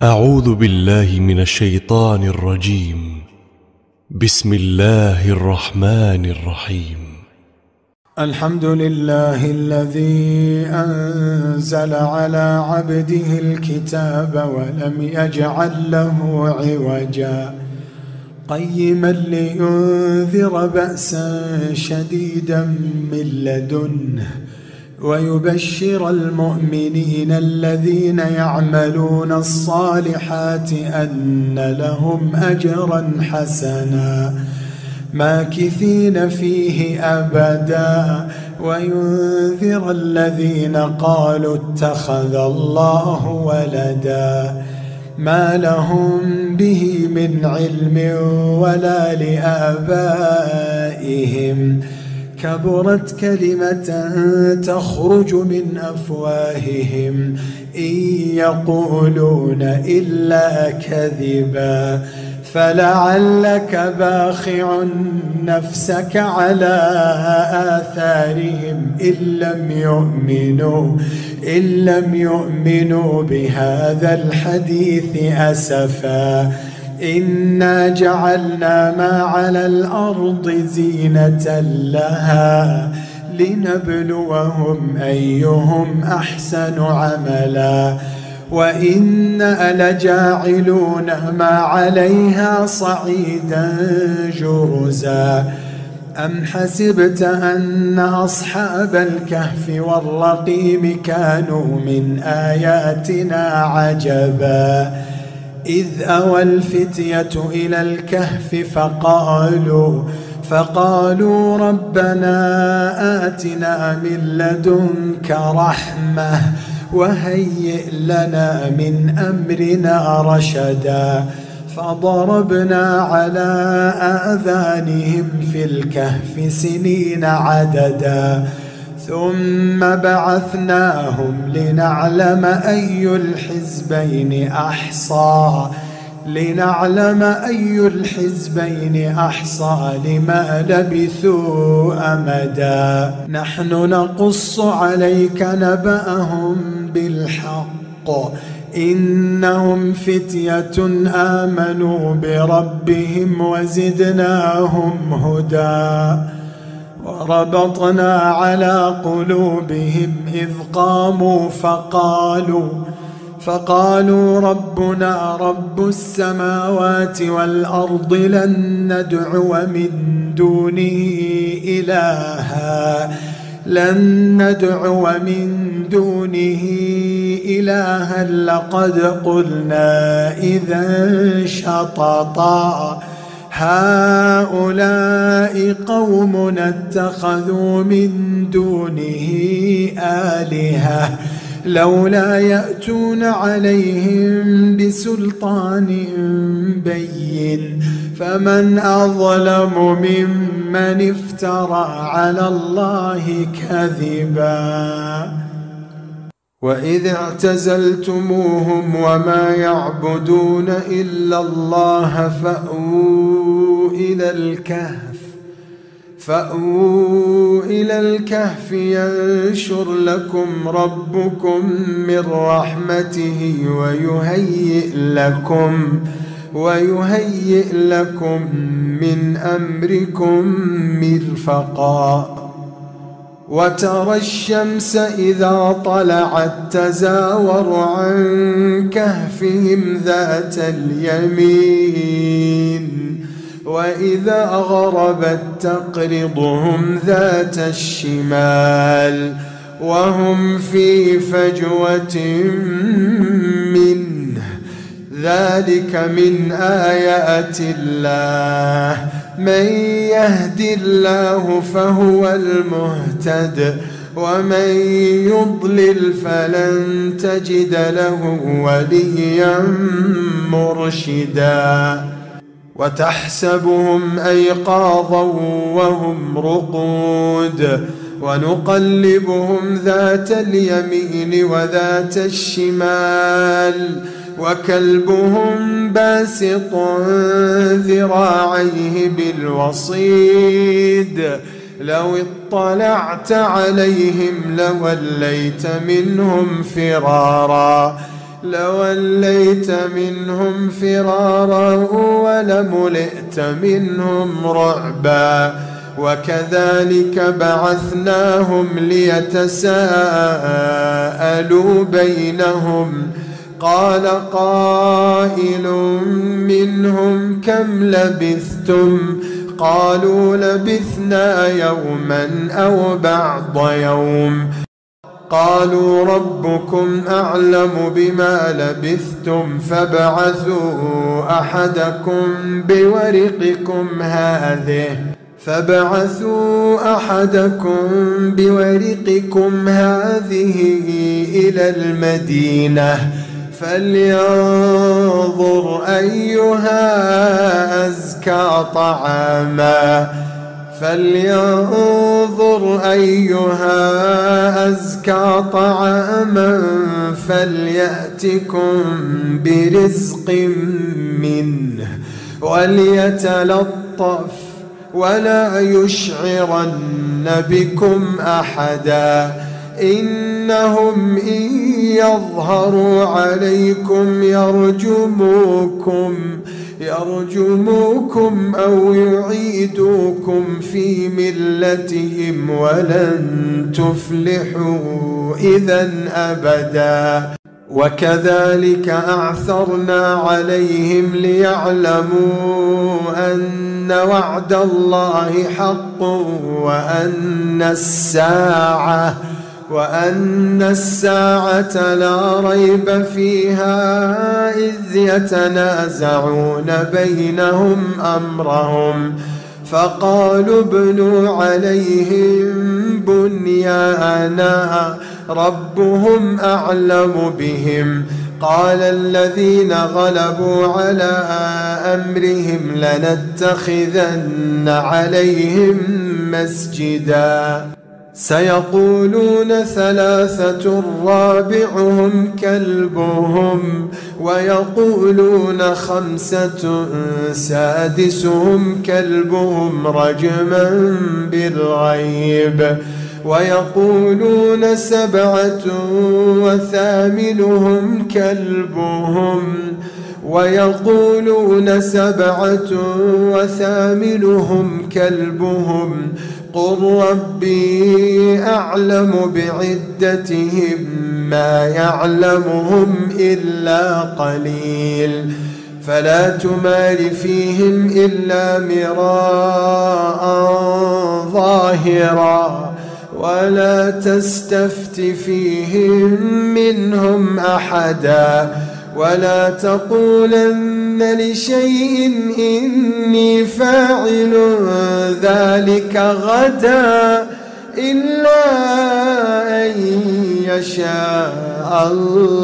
أعوذ بالله من الشيطان الرجيم. بسم الله الرحمن الرحيم. الحمد لله الذي أنزل على عبده الكتاب ولم يجعل له عوجا قيما لينذر بأسا شديدا من لدنه ويبشر المؤمنين الذين يعملون الصالحات أن لهم أجرا حسنا ماكثين فيه أبدا وينذر الذين قالوا اتخذ الله ولدا ما لهم به من علم ولا لآبائهم كبرت كلمة تخرج من أفواههم إن يقولون إلا كذبا فلعلك باخع نفسك على آثارهم إن لم يؤمنوا بهذا الحديث أسفا إنا جعلنا ما على الأرض زينة لها لنبلوهم أيهم أحسن عملا وإنا لجاعلون ما عليها صعيدا جرزا أم حسبت أن أصحاب الكهف والرقيم كانوا من آياتنا عجبا إذ أوى الفتية إلى الكهف فقالوا ربنا آتنا من لدنك رحمة وهيئ لنا من أمرنا رشدا فضربنا على آذانهم في الكهف سنين عددا ثم بعثناهم لنعلم أي الحزبين أحصى لما لبثوا أمدا نحن نقص عليك نبأهم بالحق إنهم فتية آمنوا بربهم وزدناهم هدى وربطنا على قلوبهم إذ قاموا فقالوا ربنا رب السماوات والأرض لن ندعو من دونه إلها لقد قلنا إذا شططا هؤلاء قوم اتخذوا من دونه آلهة لولا يأتون عليهم بسلطان بين فمن أظلم ممن افترى على الله كذبا وإذ اعتزلتموهم وما يعبدون إلا الله فأووا إلى الكهف ينشر لكم ربكم من رحمته ويهيئ لكم من أمركم مرفقا وترى الشمس إذا طلعت تزاور عن كهفهم ذات اليمين وإذا غربت تقرضهم ذات الشمال وهم في فجوة منه ذلك من آيات الله من يهد الله فهو المهتد ومن يضلل فلن تجد له وليا مرشدا وتحسبهم أيقاظا وهم رقود ونقلبهم ذات اليمين وذات الشمال وكلبهم باسط ذراعيه بالوصيد لو اطلعت عليهم لوليت منهم فرارا لوليت منهم فرارا ولملئت منهم رعبا وكذلك بعثناهم ليتساءلوا بينهم قال قائل منهم كم لبثتم قالوا لبثنا يوما أو بعض يوم قالوا ربكم أعلم بما لبثتم فابعثوا أحدكم بورقكم هذه إلى المدينة فلينظر أيها أزكى طعاما فليأتكم برزق منه وليتلطف ولا يشعرن بكم أحدا إنهم إن يظهروا عليكم يرجموكم أو يعيدوكم في ملتهم ولن تفلحوا إذا أبدا وكذلك أعثرنا عليهم ليعلموا أن وعد الله حق وأن الساعة لا ريب فيها إذ يتنازعون بينهم أمرهم فقالوا ابنوا عليهم بنيانا ربهم أعلم بهم قال الذين غلبوا على أمرهم لنتخذن عليهم مسجدا سيقولون ثلاثة رابعهم كلبهم ويقولون خمسة سادسهم كلبهم رجما بالغيب ويقولون سبعة وثامنهم كلبهم قل ربي أعلم بعدتهم ما يعلمهم إلا قليل فلا تمار فيهم إلا مراء ظاهرا ولا تستفت فيهم منهم أحدا ولا تقولن لشيء إني فاعل ذلك غدا إلا أن يشاء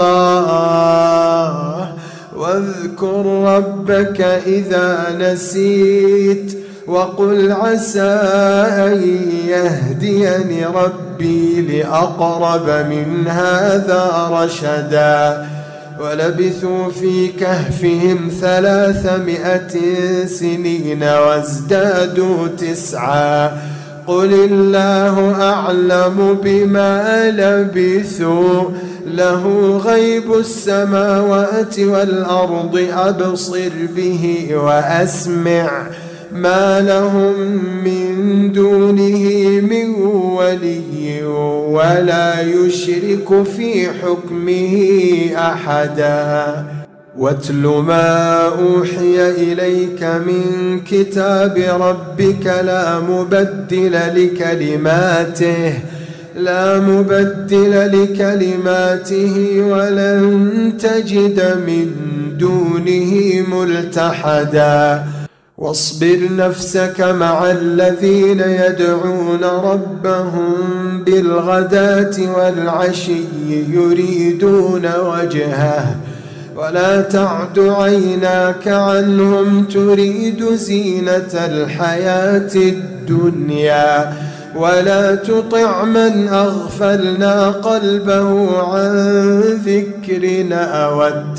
الله واذكر ربك إذا نسيت وقل عسى أن يهديني ربي لأقرب من هذا رشدا ولبثوا في كهفهم 300 سنين وازدادوا 9 قل الله أعلم بما لبثوا له غيب السماوات والأرض أبصر به وأسمع ما لهم من دونه من ولي ولا يشرك في حكمه أحدا واتل ما أوحي إليك من كتاب ربك لا مبدل لكلماته ولن تجد من دونه ملتحدا واصبر نفسك مع الذين يدعون ربهم بالغداة والعشي يريدون وجهه ولا تعد عيناك عنهم تريد زينة الحياة الدنيا ولا تطع من أغفلنا قلبه عن ذكرنا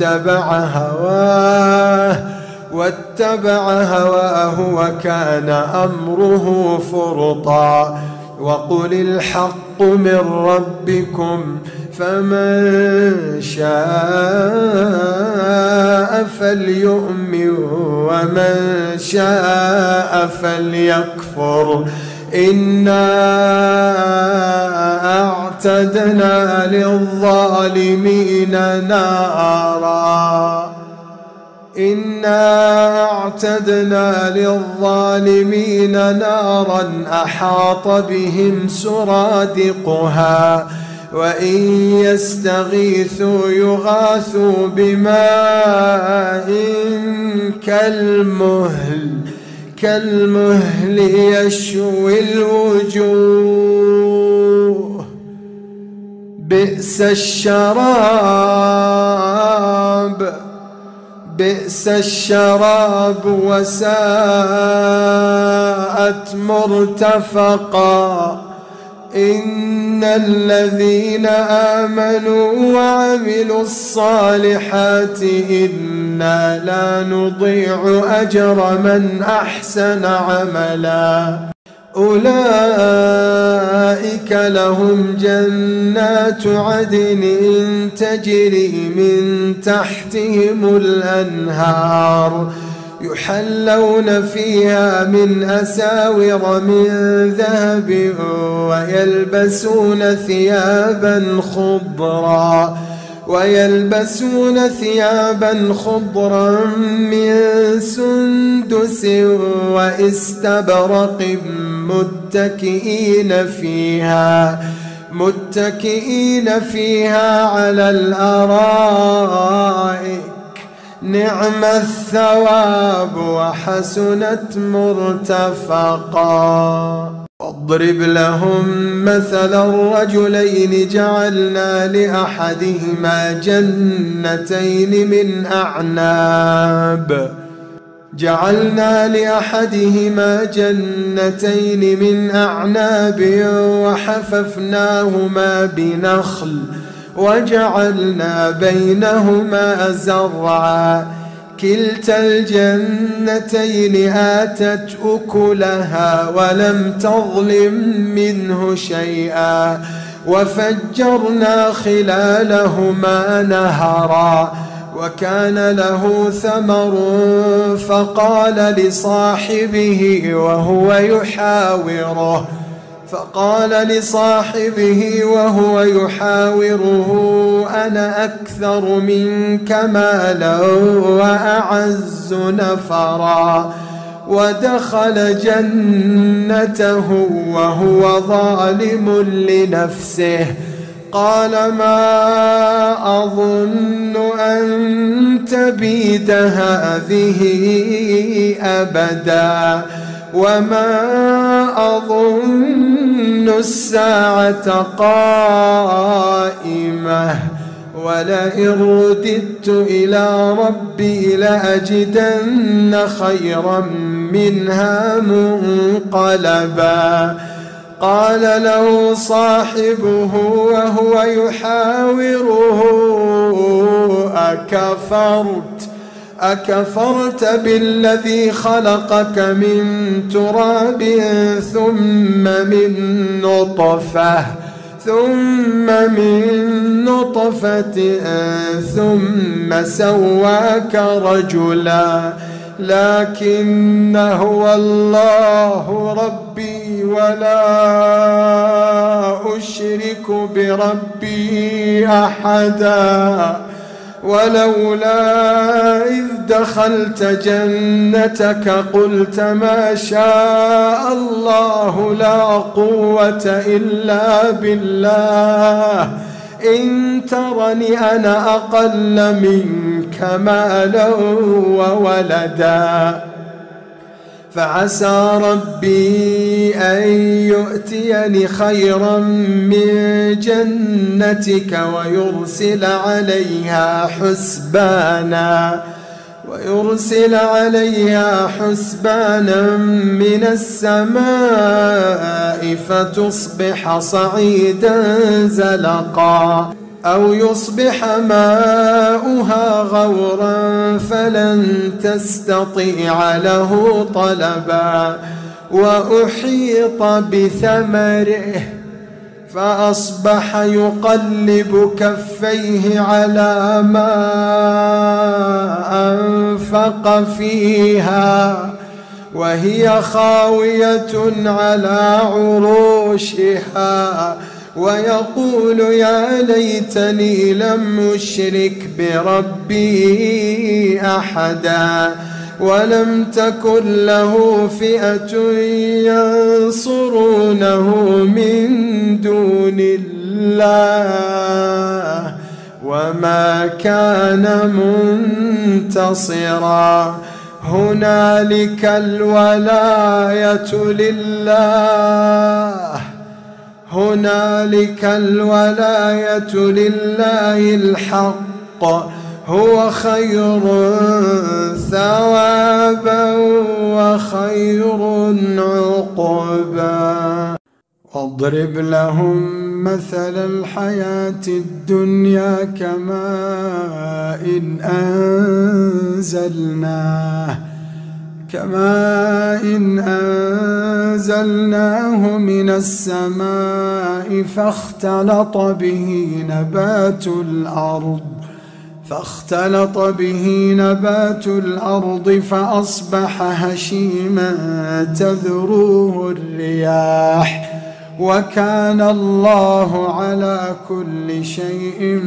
واتبع هواه وكان أمره فرطا وقل الحق من ربكم فمن شاء فليؤمن ومن شاء فليكفر. إنا أعتدنا للظالمين نارا أحاط بهم سرادقها وإن يستغيثوا يغاثوا بماء كالمهل يشوي الوجوه بئس الشراب وساءت مرتفقا. إن الذين آمنوا وعملوا الصالحات إنا لا نضيع أجر من أحسن عملا. أولئك لهم جنات عدن تجري من تحتهم الأنهار يحلون فيها من أساور من ذهب ويلبسون ثيابا خضرا من سندس واستبرق متكئين فيها على الأرائك نعم الثواب وحسنت مرتفقا. واضرب لهم مثل الرجلين جعلنا لأحدهما جنتين من أعناب وحففناهما بنخل وجعلنا بينهما زرعا كلتا الجنتين آتت أكلها ولم تظلم منه شيئا وفجرنا خلالهما نهرا وكان له ثمر فقال لصاحبه وهو يحاوره أنا أكثر منك مالا وأعز نفرا. ودخل جنته وهو ظالم لنفسه قال ما أظن أن تبيد هذه أبدا وما أظن الساعة قائمة ولئن رددت إلى ربي لأجدن خيرا منها منقلبا. قال له صاحبه وهو يحاوره أكفرت بالذي خلقك من تراب ثم من نطفة ثم سواك رجلا لكن هو الله ربي ولا أشرك بربي أحدا. ولولا إذ دخلت جنتك قلت ما شاء الله لا قوة إلا بالله إن ترني أنا أقل منك مالا وولدا فعسى ربي أن يؤتيني خيرا من جنتك ويرسل عليها حسبانا من السماء فتصبح صعيدا زلقا أو يصبح ماؤها غورا فلن تستطيع له طلبا. وأحيط بثمره فأصبح يقلب كفيه على ما أنفق فيها وهي خاوية على عروشها ويقول يا ليتني لم أشرك بربي أحدا ولم تكن له فئة ينصرونه من دون الله وما كان منتصرا. هنالك الولاية لله، هنالك الولاية لله الحق، هو خير ثوابا وخير عقبا. واضرب لهم مثل الحياة الدنيا كماء أنزلناه من السماء فاختلط به نبات الأرض فأصبح هشيما تذروه الرياح وكان الله على كل شيء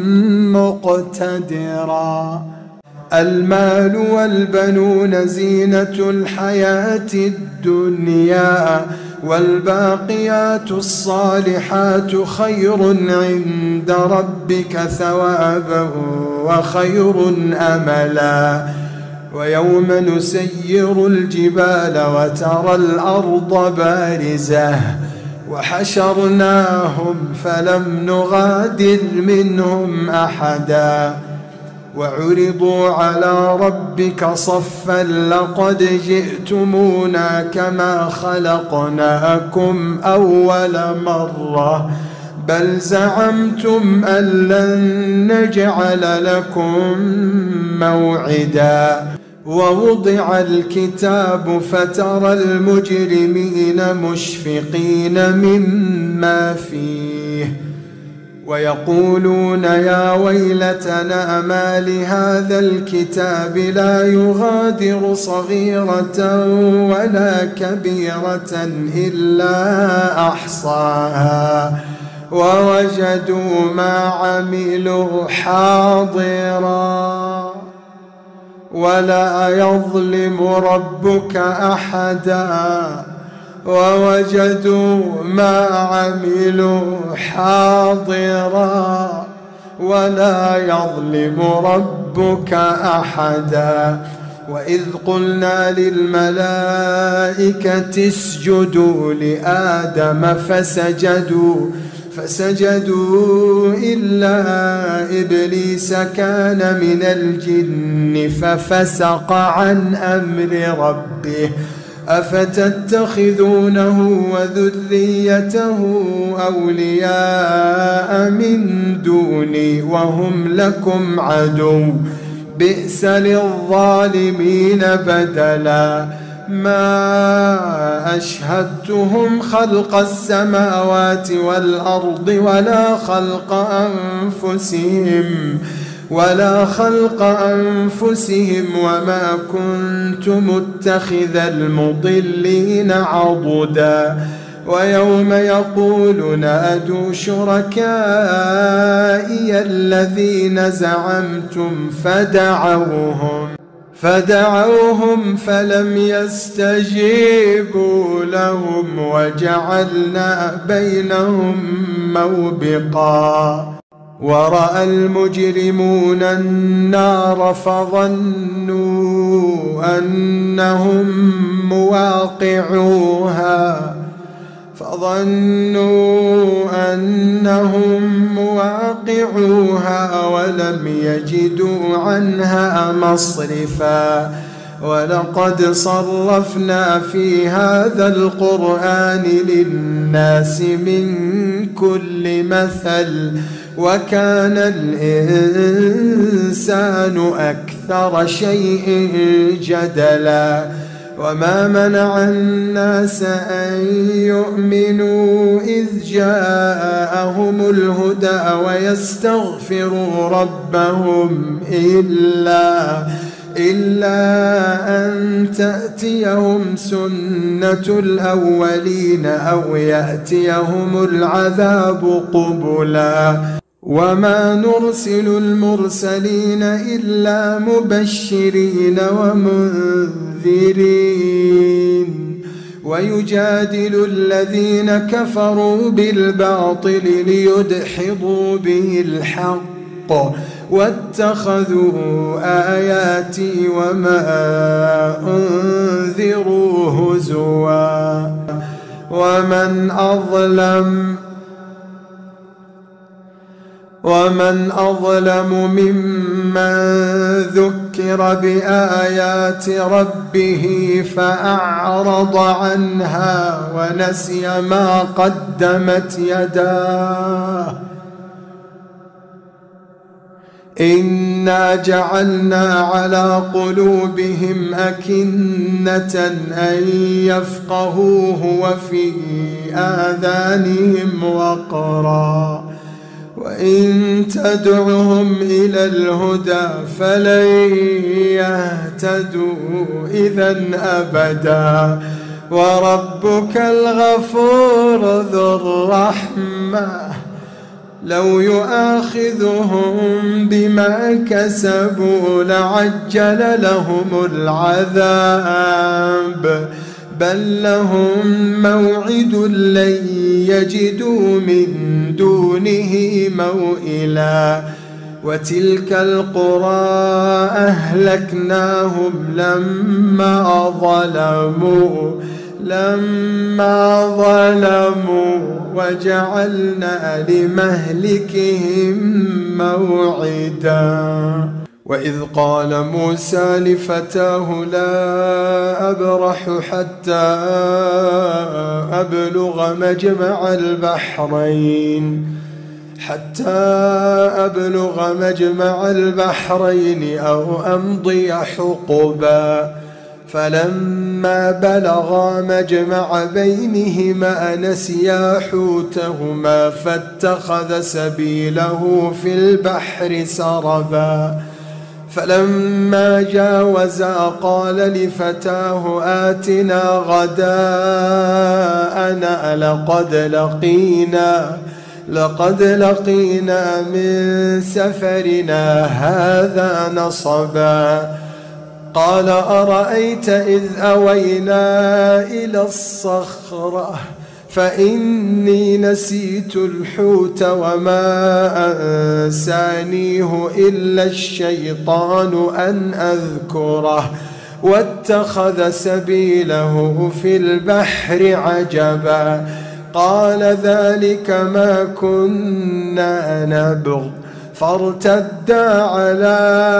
مقتدرا. المال والبنون زينة الحياة الدنيا والباقيات الصالحات خير عند ربك ثوابا وخير أملا. ويوم نسير الجبال وترى الأرض بارزة وحشرناهم فلم نغادر منهم أحدا وعرضوا على ربك صفا لقد جئتمونا كما خلقناكم أول مرة بل زعمتم أن لن نجعل لكم موعدا. ووضع الكتاب فترى المجرمين مشفقين مما فيه ويقولون يا ويلتنا ما لهذا الكتاب لا يغادر صغيرة ولا كبيرة إلا أحصاها ووجدوا ما عملوا حاضرا ولا يظلم ربك أحدا ووجدوا ما عملوا حاضرا ولا يظلم ربك أحدا. وإذ قلنا للملائكة اسجدوا لآدم فسجدوا إلا إبليس كان من الجن ففسق عن أمر ربه أفتتخذونه وذريته أولياء من دوني وهم لكم عدو بئس للظالمين بدلا. ما أشهدتهم خلق السماوات والأرض ولا خلق أنفسهم وما كنت متخذ المضلين عضدا. ويوم يقول نادوا شركائي الذين زعمتم فدعوهم فلم يستجيبوا لهم وجعلنا بينهم موبقا. ورأى المجرمون النار فظنوا أنهم مواقعوها ولم يجدوا عنها مصرفا. ولقد صرفنا في هذا القرآن للناس من كل مثل وكان الإنسان أكثر شيء جدلا. وما منع الناس أن يؤمنوا إذ جاءهم الهدى ويستغفروا ربهم إلا أن تأتيهم سنة الأولين أو يأتيهم العذاب قبلا وما نرسل المرسلين إلا مبشرين ومنذرين ويجادل الذين كفروا بالباطل ليدحضوا به الحق واتخذوا آياتي وما أنذروا هزوا ومن أظلم ممن ذكر بآيات ربه فأعرض عنها ونسي ما قدمت يداه إنا جعلنا على قلوبهم أكنة أن يفقهوه وفي آذانهم وقرا وإن تدعهم إلى الهدى فلن يهتدوا إذا أبدا وربك الغفور ذو الرحمة لو يؤاخذهم بما كسبوا لعجل لهم العذاب بل لهم موعد لن يجدوا من دونه موئلا وتلك القرى أهلكناهم لما ظلموا وجعلنا لمهلكهم موعدا وإذ قال موسى لفتاه لا أبرح حتى أبلغ مجمع البحرين أو أمضي حقبا فلما بلغا مجمع بينهما نسيا حوتهما فاتخذ سبيله في البحر سربا فلما جاوزا قال لفتاه آتنا غداءنا لقد لقينا من سفرنا هذا نصبا قال أرأيت إذ أوينا إلى الصخرة فإني نسيت الحوت وما أنسانيه إلا الشيطان أن أذكره واتخذ سبيله في البحر عجبا قال ذلك ما كنا نبغ فارتدا على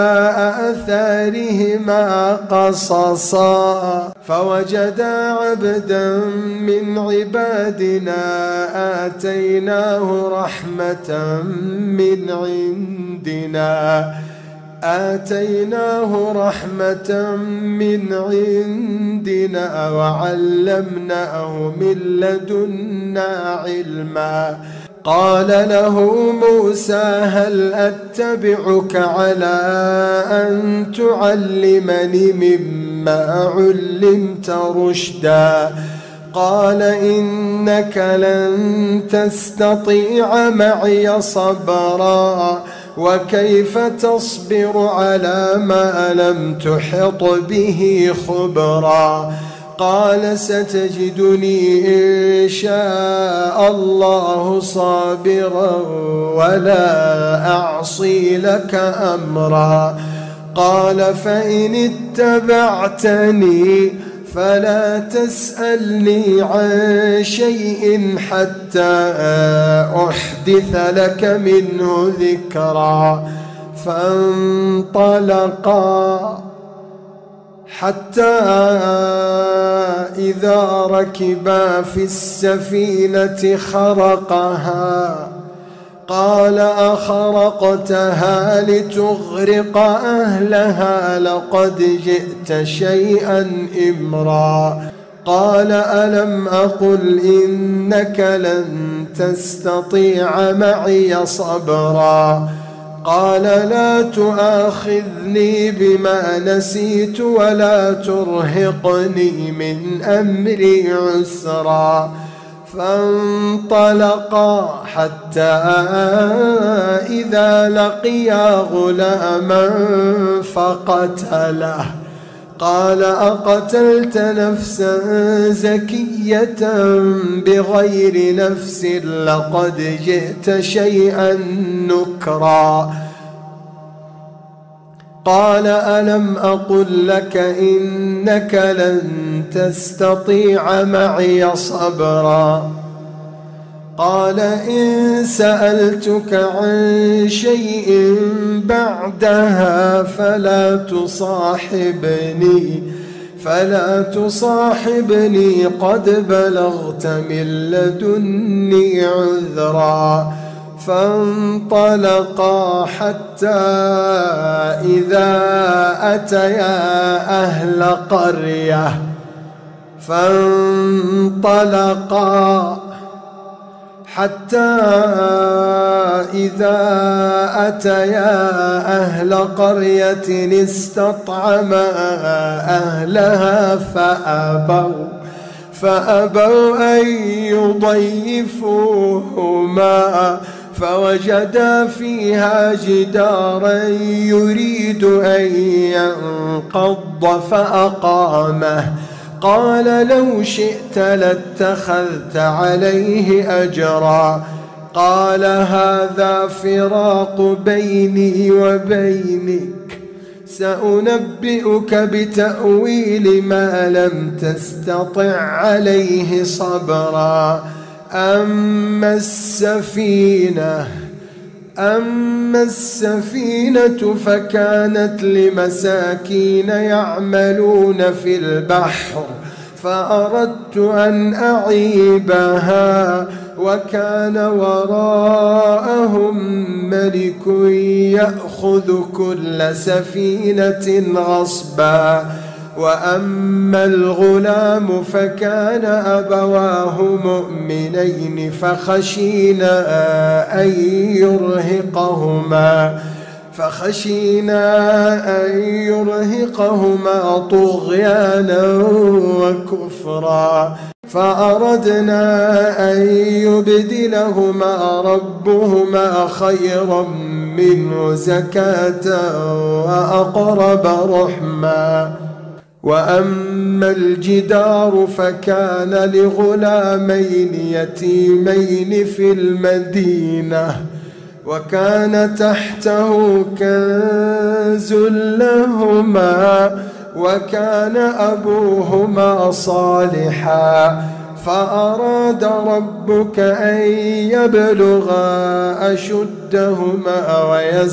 آثارهما قصصا فوجدا عبدا من عبادنا آتيناه رحمة من عندنا وعلمناه من لدنا علما قال له موسى هل أتبعك على أن تعلمني مما علمت رشدا قال إنك لن تستطيع معي صبرا وكيف تصبر على ما لم تحط به خبرا قال ستجدني إن شاء الله صابرا ولا أعصي لك أمرا قال فإن اتبعتني فلا تسألني عن شيء حتى أحدث لك منه ذكرا فانطلقا حتى إذا ركبا في السفينة خرقها قال أخرقتها لتغرق أهلها لقد جئت شيئا إمرا. قال ألم أقل إنك لن تستطيع معي صبرا. قال لا تؤاخذني بما نسيت ولا ترهقني من أمري عسرا. فانطلقا حتى إذا لقيا غلاما فقتله. قال أقتلت نفسا زكية بغير نفس لقد جئت شيئا نكرا. قال ألم أقل لك إنك لن تستطيع معي صبرا. قال إن سألتك عن شيء بعدها فلا تصاحبني قد بلغت من لدني عذرا. فانطلقا حتى إذا أتيا أهل قرية استطعما أهلها فأبوا أن يضيفوهما فوجدا فيها جدارا يريد أن ينقض فأقامه. قال لو شئت لاتخذت عليه أجرا. قال هذا فراق بيني وبينك، سأنبئك بتأويل ما لم تستطع عليه صبرا. أما السفينة فكانت لمساكين يعملون في البحر فأردت أن أعيبها وكان وراءهم ملك يأخذ كل سفينة غصبا. وأما الغلام فكان أبواه مؤمنين فخشينا أن يرهقهما طغيانا وكفرا. فأردنا أن يبدلهما ربهما خيرا منه زكاة وأقرب رحما. وأما الجدار فكان لغلامين يتيمين في المدينة وكان تحته كنز لهما وكان أبوهما صالحا. فأراد ربك أن يبلغا أشدهما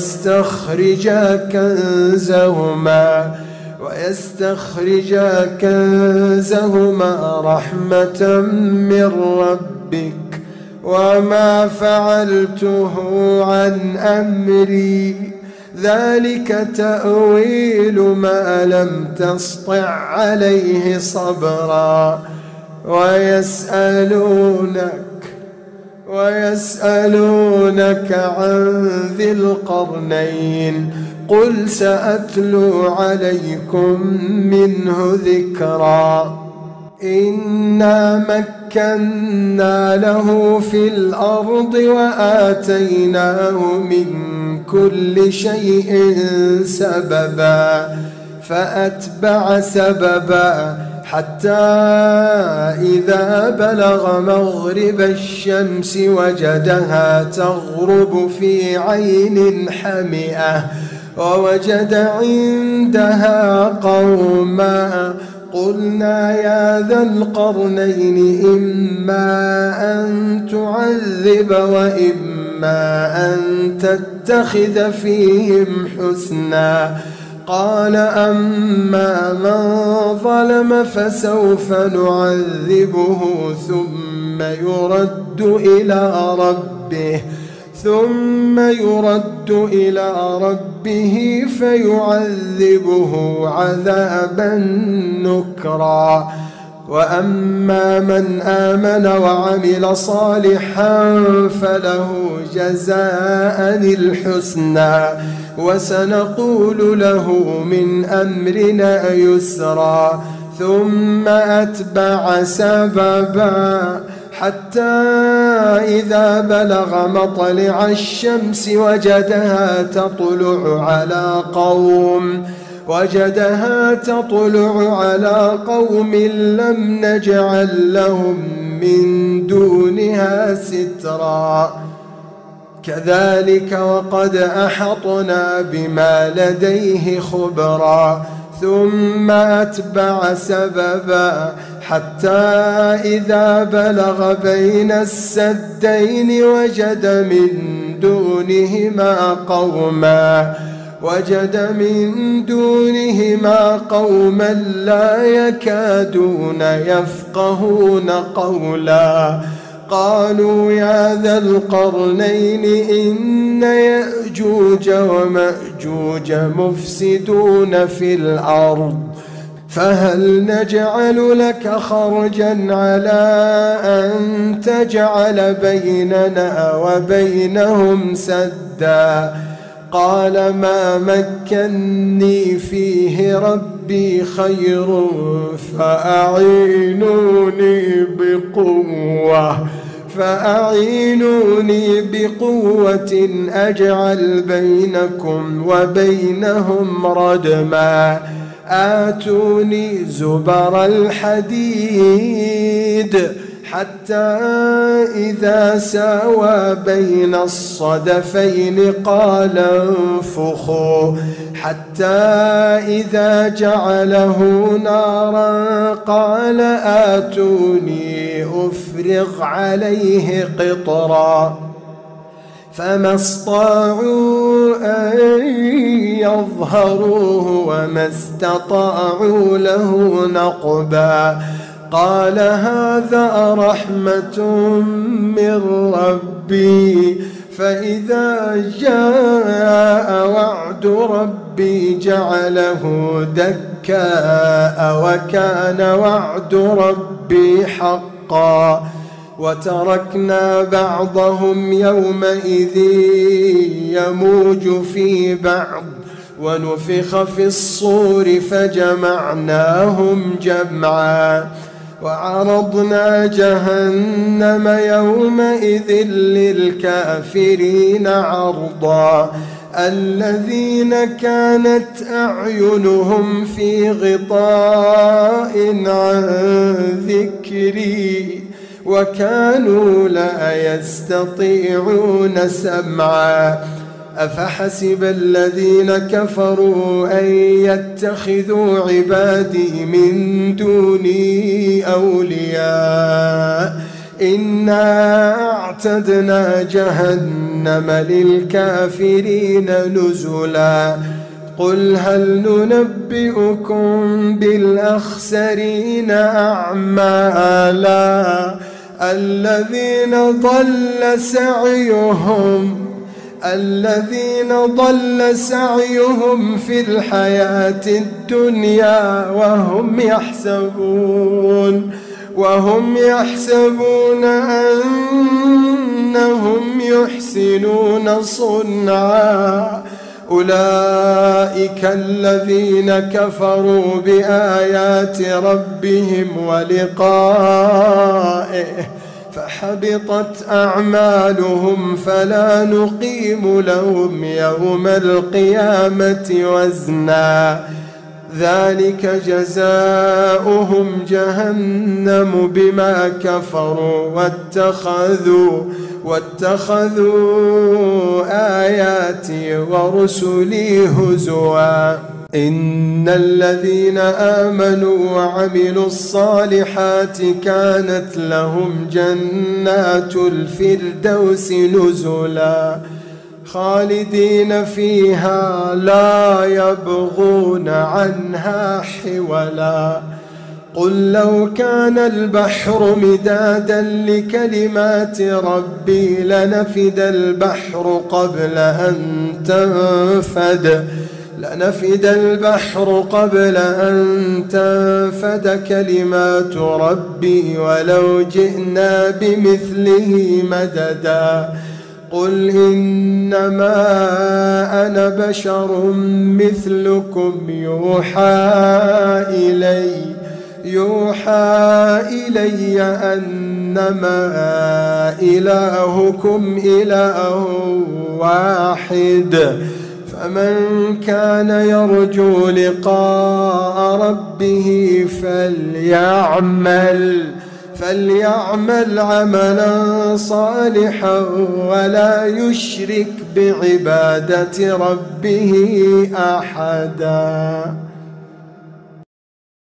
ويستخرجا كنزهما رحمة من ربك وما فعلته عن أمري ذلك تأويل ما لم تسطع عليه صبرا. ويسألونك عن ذي القرنين قل سأتلو عليكم منه ذكرا. إنا مكنا له في الأرض وآتيناه من كل شيء سببا فأتبع سببا حتى إذا بلغ مغرب الشمس وجدها تغرب في عين حمئة ووجد عندها قوما قلنا يا ذا القرنين إما أن تعذب وإما أن تتخذ فيهم حسنا. قال أما من ظلم فسوف نعذبه ثم ثم يرد إلى ربه فيعذبه عذابا نكرا. وأما من آمن وعمل صالحا فله جزاء الحسنى وسنقول له من أمرنا يسرا. ثم أتبع سببا حتى إذا بلغ مطلع الشمس وجدها تطلع على قوم لم نجعل لهم من دونها سترا. كذلك وقد أحطنا بما لديه خبرا. ثم أتبع سببا حتى إذا بلغ بين السدين وجد من دونهما قوما لا يكادون يفقهون قولا. قالوا يا ذا القرنين إن يأجوج ومأجوج مفسدون في الأرض فهل نجعل لك خرجا على أن تجعل بيننا وبينهم سدا؟ قال ما مكني فيه ربي خير فأعينوني بقوة أجعل بينكم وبينهم ردما. آتوني زبر الحديد حتى إذا ساوى بين الصدفين قال انفخوا حتى إذا جعله نارا قال آتوني أفرغ عليه قطرا. فما استطاعوا أن يظهروه وما استطاعوا له نقبا. قال هذا رحمة من ربي فإذا جاء وعد ربي جعله دكاء وكان وعد ربي حقا. وتركنا بعضهم يومئذ يموج في بعض ونفخ في الصور فجمعناهم جمعا. وعرضنا جهنم يومئذ للكافرين عرضا. الذين كانت أعينهم في غطاء عن ذكري وكانوا لا يستطيعون سمعا. أفحسب الذين كفروا أن يتخذوا عبادي من دوني أولياء إنا أعتدنا جهنم للكافرين نزلا. قل هل ننبئكم بالأخسرين أعمالا الذين ضل سعيهم في الحياة الدنيا وهم يحسبون أنهم يحسنون صنعا. أولئك الذين كفروا بآيات ربهم ولقائه فحبطت أعمالهم فلا نقيم لهم يوم القيامة وزنا. ذلك جزاؤهم جهنم بما كفروا واتخذوا آياتي ورسلي هزوا. إن الذين آمنوا وعملوا الصالحات كانت لهم جنات الفردوس نزلا خالدين فيها لا يبغون عنها حولا. قل لو كان البحر مدادا لكلمات ربي لنفد البحر قبل أن تنفد كلمات ربي ولو جئنا بمثله مددا قل إنما أنا بشر مثلكم يوحى إلي أنما إلهكم إله واحد فمن كان يرجو لقاء ربه فليعمل عملا صالحا ولا يشرك بعبادة ربه أحدا.